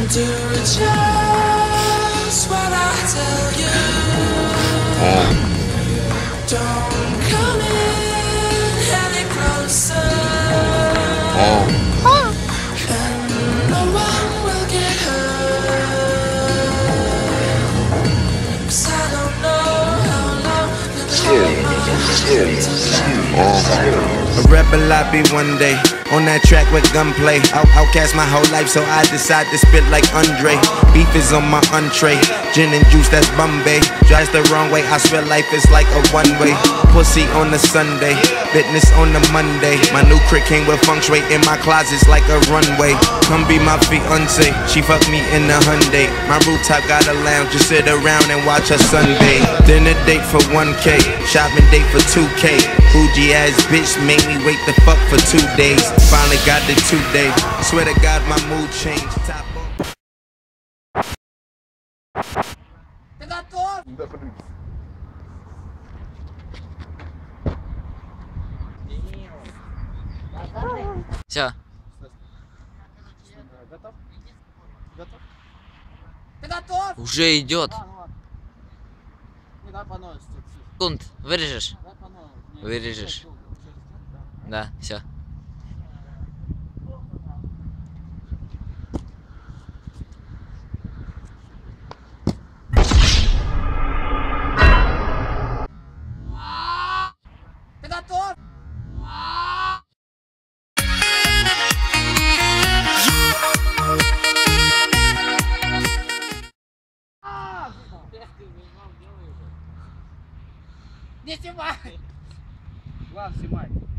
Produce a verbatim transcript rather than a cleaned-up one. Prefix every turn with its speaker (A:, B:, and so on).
A: Do just what I tell you. Don't come in any closer. And no one will get hurt. 'Cause I don't know how long you'll hold my
B: A rebel I be one day, on that track with gunplay. Out outcast my whole life, so I decide to spit like Andre. Beef is on my entree, gin and juice, that's Bombay. Drives the wrong way, I swear life is like a one-way. Pussy on the Sunday, fitness on the Monday. My new crib came with feng shui in my closet's like a runway. Come be my fiance, she fucked me in the Hyundai. My rooftop got a lounge, just sit around and watch her sunbathe. Dinner date for one K, shopping date for two K. Bougie ass bitch made me wait the fuck for two days. Finally got the two day. Swear to God my mood changed. Top
C: Все.
D: Ты готов?
C: Уже идет.
D: А, ну ладно. Не, давай по новой.
C: Секунд, вырежешь?
D: Давай по новой. Не,
C: Вырежешь.
D: часть долго, часть, да.
C: Да, все.
D: Ты готов? Не снимай! Ладно, снимай.